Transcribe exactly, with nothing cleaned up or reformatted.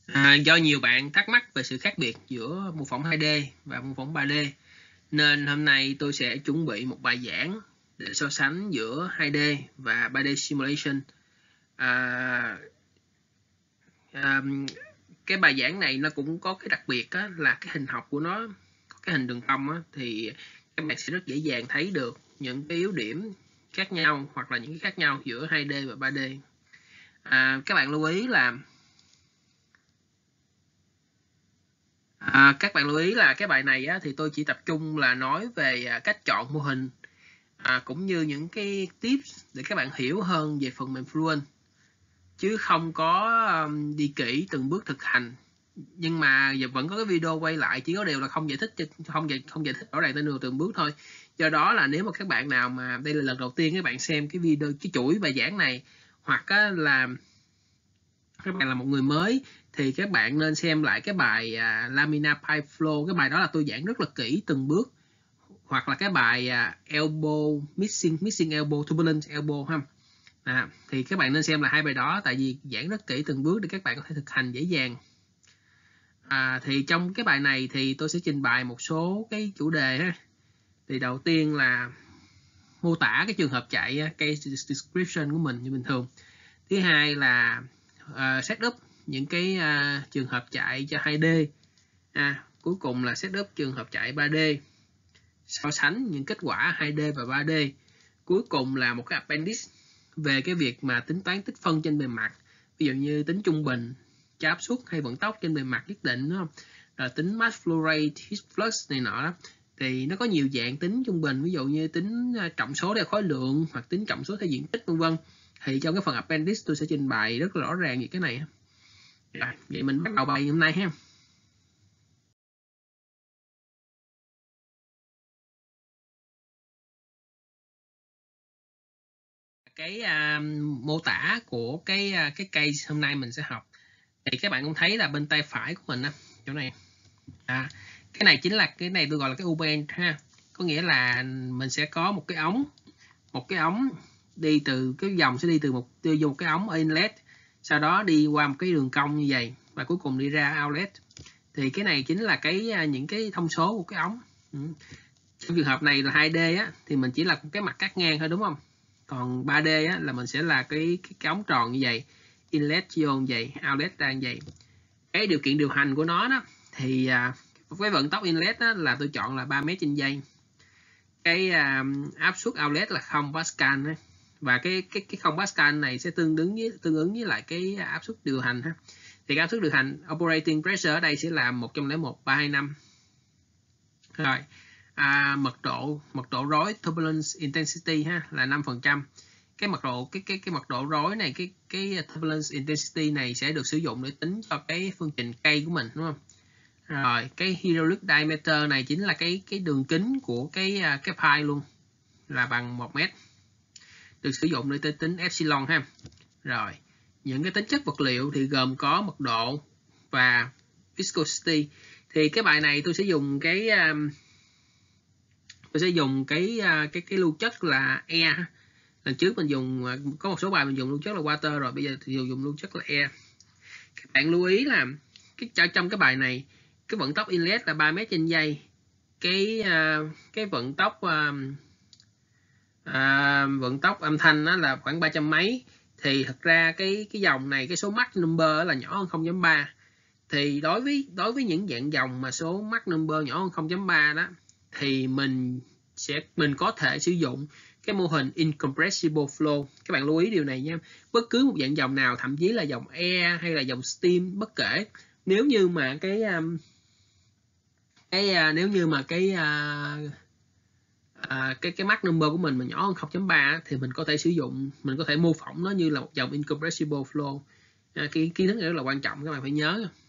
À, do nhiều bạn thắc mắc về sự khác biệt giữa mô phỏng hai D và mô phỏng ba D, nên hôm nay tôi sẽ chuẩn bị một bài giảng để so sánh giữa hai D và ba D simulation. À, à, cái bài giảng này nó cũng có cái đặc biệt á, là cái hình học của nó, cái hình đường cong á, thì các bạn sẽ rất dễ dàng thấy được những cái yếu điểm khác nhau hoặc là những cái khác nhau giữa hai D và ba D. À, các bạn lưu ý là À, các bạn lưu ý là cái bài này á, thì tôi chỉ tập trung là nói về à, cách chọn mô hình, à, cũng như những cái tips để các bạn hiểu hơn về phần mềm Fluent, chứ không có um, đi kỹ từng bước thực hành. Nhưng mà giờ vẫn có cái video quay lại, chỉ có điều là không giải thích không giải không giải thích rõ ràng tên đường từng bước thôi. Do đó là nếu mà các bạn nào mà đây là lần đầu tiên các bạn xem cái video cái chuỗi bài giảng này, hoặc á, là các bạn là một người mới, thì các bạn nên xem lại cái bài à, Laminar Pipe Flow. Cái bài đó là tôi giảng rất là kỹ từng bước, hoặc là cái bài à, elbow missing missing elbow turbulent elbow ha. À, thì các bạn nên xem là hai bài đó, tại vì giảng rất kỹ từng bước để các bạn có thể thực hành dễ dàng. À, thì trong cái bài này thì tôi sẽ trình bày một số cái chủ đề ha. Thì đầu tiên là mô tả cái trường hợp chạy case description của mình như bình thường. Thứ hai là uh, setup những cái uh, trường hợp chạy cho hai D. À, cuối cùng là setup trường hợp chạy ba D, so sánh những kết quả hai D và ba D. Cuối cùng là một cái appendix về cái việc mà tính toán tích phân trên bề mặt, ví dụ như tính trung bình, cho áp suất hay vận tốc trên bề mặt nhất định, đúng không? Rồi tính mass flow rate, heat flux này nọ đó. Thì nó có nhiều dạng tính trung bình, ví dụ như tính trọng số theo khối lượng hoặc tính trọng số theo diện tích, vân vân. Thì trong cái phần appendix tôi sẽ trình bày rất là rõ ràng về cái này. Rồi, vậy mình bắt đầu bài hôm nay ha. Cái uh, mô tả của cái uh, cái case hôm nay mình sẽ học, thì các bạn cũng thấy là bên tay phải của mình á, chỗ này, à, cái này chính là cái này tôi gọi là cái U-bend ha, có nghĩa là mình sẽ có một cái ống một cái ống đi từ cái dòng sẽ đi từ một đi vô một cái ống inlet, sau đó đi qua một cái đường cong như vậy và cuối cùng đi ra outlet. Thì cái này chính là cái những cái thông số của cái ống. Ừ. Trong trường hợp này là hai D á, thì mình chỉ là cái mặt cắt ngang thôi, đúng không? Còn ba D á, là mình sẽ là cái, cái, cái ống tròn như vậy, inlet vô như vậy, outlet ra như vậy. Cái điều kiện điều hành của nó đó thì à, với vận tốc inlet đó, là tôi chọn là ba mét trên giây. Cái à, áp suất outlet là không Pascal đó. Và cái cái cái không Pascal này sẽ tương ứng với tương ứng với lại cái áp suất điều hành ha. Thì áp suất điều hành operating pressure ở đây sẽ là một trăm lẻ một ba hai năm. Rồi, à, mật độ mật độ rối turbulence intensity ha là năm phần trăm. Cái mật độ cái cái cái mật độ rối này, cái cái turbulence intensity này sẽ được sử dụng để tính cho cái phương trình cây của mình, đúng không? Rồi, cái hydraulic diameter này chính là cái cái đường kính của cái cái pipe luôn, là bằng một mét, được sử dụng để tính epsilon ha. Rồi, những cái tính chất vật liệu thì gồm có mật độ và viscosity. Thì cái bài này tôi sẽ dùng cái tôi sẽ dùng cái cái cái lưu chất là E. Lần trước mình dùng có một số bài mình dùng lưu chất là water, rồi bây giờ thì dùng lưu chất là E. Các bạn lưu ý là cái trong cái bài này cái vận tốc inlet là ba mét trên giây, cái cái vận tốc à, vận tốc âm thanh đó là khoảng ba trăm mấy. Thì thật ra cái cái dòng này cái số Mach number là nhỏ hơn không chấm ba. Thì đối với đối với những dạng dòng mà số Mach number nhỏ hơn không chấm ba đó, thì mình sẽ mình có thể sử dụng cái mô hình incompressible flow. Các bạn lưu ý điều này nha. Bất cứ một dạng dòng nào, thậm chí là dòng air hay là dòng steam, bất kể, nếu như mà cái cái nếu như mà cái À, cái cái Mach number của mình mà nhỏ hơn không chấm ba thì mình có thể sử dụng mình có thể mô phỏng nó như là một dòng incompressible flow. À, cái kiến thức này rất là quan trọng, các bạn phải nhớ.